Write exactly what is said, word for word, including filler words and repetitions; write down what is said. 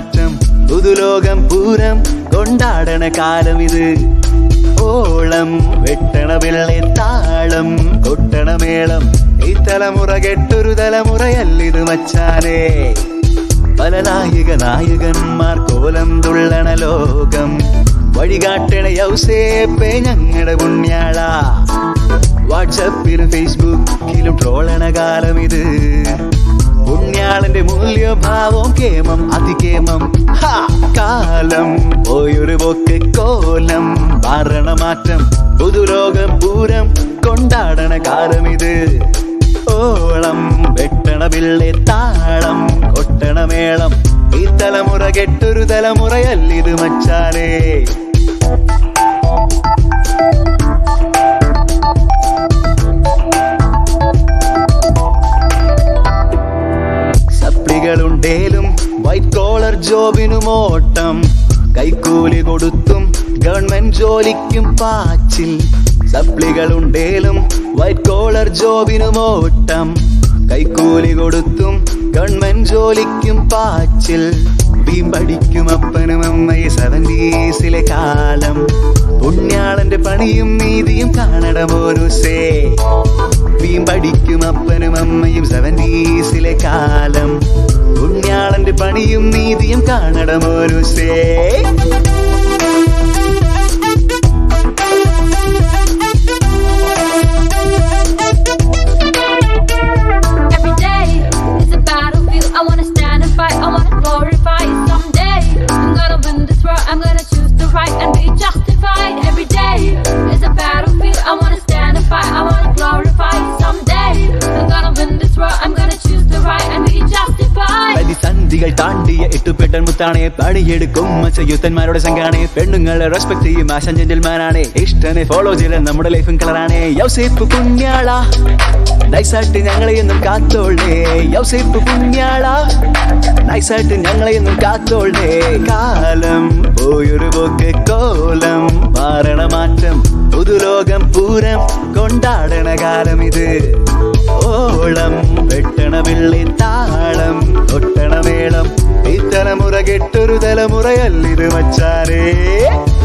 മാറ്റം പുതുലോകം പൂരം കൊണ്ടാടണ കാലം ഇത്. ഓളം വെട്ടണ വെള്ളെ താളം കൊട്ടണ മേളം ഈ തലമുറ കെട്ടൊരു തലമുറയല്ലിത് മച്ചാനേ. പല നായക നായകന്മാർ കോലം തുള്ളണ ലോകം വഴികാട്ടണ യൗസേപ്പേ ഞങ്ങളുടെ പുണ്യാള. വാട്സപ്പിലും ഫേസ്ബുക്കിലും ട്രോളണ കാലം ഇത്. പുണ്യാളന്റെ മൂല്യഭാവം കേമം അതികേമം. കാലം പോയൊരു പോക്ക് കോലം മാറണമാറ്റം പുതുലോകം പൂരം കൊണ്ടാടണ കാലം ഇത്. ഓളം വെട്ടണ പിള്ളെ താളം കൊട്ടണ മേളം ഈ തലമുറ കെട്ടൊരു തലമുറയല്ലിത് മച്ചാനേ. സപ്ലികളുണ്ടേലും വൈറ്റ് കോളർ ജോബിനും ഓട്ടം കൈക്കൂലി കൊടുത്തും ഗവൺമെന്റ് ജോലിക്കും പാച്ചിൽ. സപ്ലികളുണ്ടേലും വൈറ്റ് കോളർ ജോബിനും ഓട്ടം കൈക്കൂലി കൊടുത്തും ഗവൺമെന്റ് ജോലിക്കും പാച്ചിൽ. വീമ്പടിക്കും അപ്പനും അമ്മയും സെവന്റീസിലെ കാലം പുണ്യാളന്റെ പണിയും നീതിയും കാണണമോരു സേ. വീമ്പടിക്കും അപ്പനും അമ്മയും സെവന്റീസിലെ കാലം പുണ്യാളന്റെ പണിയും നീതിയും കാണണമോരു സേ. I wanna stand and fight, I wanna glorify someday. I'm gonna win this war, I'm gonna choose the right and be justified. Every day is a battlefield, I wanna stand and fight, I wanna glorify someday. I'm gonna win this war, I'm gonna choose the right and be justified. പ്രതിസന്ധികൾ താണ്ടിയ എട്ടുപെട്ടൻ മുത്താണേ പണിയെടുക്കും മച്ചയുദ്ധന്മാരുടെ സംഘാണേ. പെണ്ണുങ്ങളെ respect ചെയ്യും ആശാൻ ജെന്റിൽമാനാണേ. ഇഷ്ടനെ follow ചെയ്ത നമ്മുടെ ലൈഫും കളറാണേ. യൗസേപ്പ് പുണ്യാള നൈസായിട്ട് ഞങ്ങളെയൊന്നും കാത്തോളേ. യൗസേപ്പ് പുണ്യാള നൈസായിട്ട് ഞങ്ങളെയൊന്നും കാത്തോളേ. കാലം പോയൊരു പോക്ക് കോലം മാറണ മാറ്റം പുതുലോകം പൂരം കൊണ്ടാടണ കാലം ഇത്. ഓളം വെട്ടണ പിള്ളി താളം കൊട്ടണ മേളം ഈ തലമുറ കെട്ടൊരു തലമുറയല്ലിത് മച്ചാനേ.